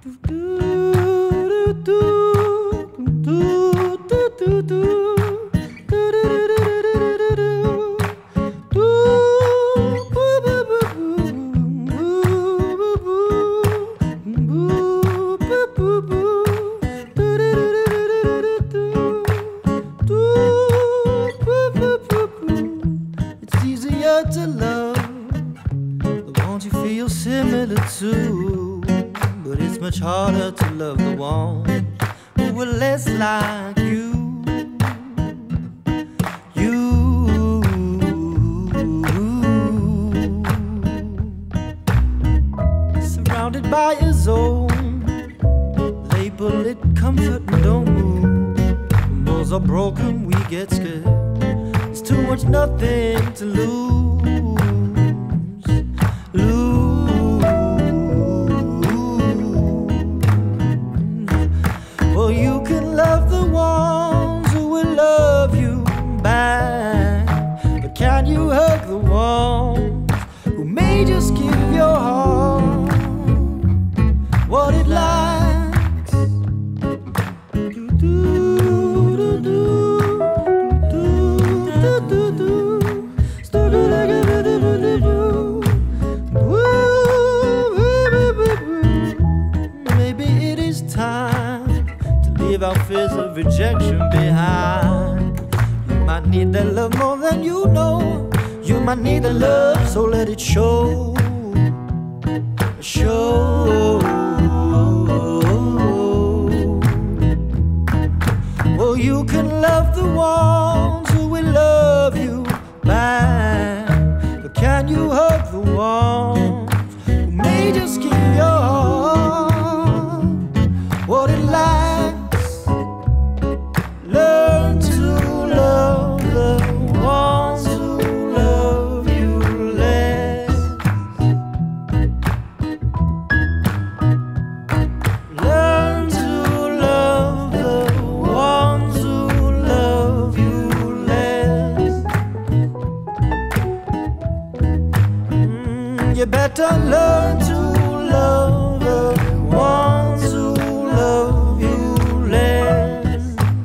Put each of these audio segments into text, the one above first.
It's easier to love the ones you feel similar to, but it's much harder to love the ones who are less like you. Surrounded by a zone, label it comfort and don't move. When walls are broken, we get scared. There's too much nothing to lose. Well, you can love the ones who will love you back, but can you hug the ones who may just give your heart what it likes? Maybe it is time to leave our fears of rejection behind. You might need that love more than you know. You might need the love, so let it show. Well, you can love the ones who will love you back, but can you hug the ones who may just give your heart what it likes? Learn to love the ones who love you less. Learn to love the ones who love you less. You better learn to love the ones who love you less.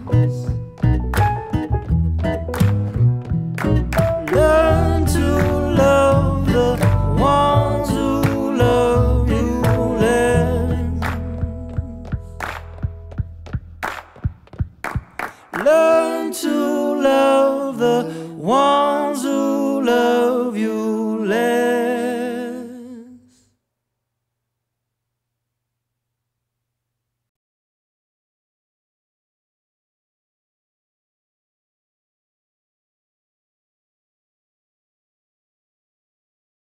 Learn to love the ones who love you less. Learn to love the ones who love you